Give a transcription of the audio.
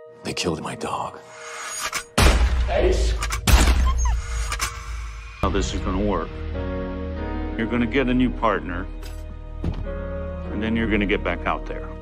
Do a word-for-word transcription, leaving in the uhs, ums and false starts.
They killed my dog. Ace. How this is gonna work. You're gonna get a new partner, and then you're gonna get back out there.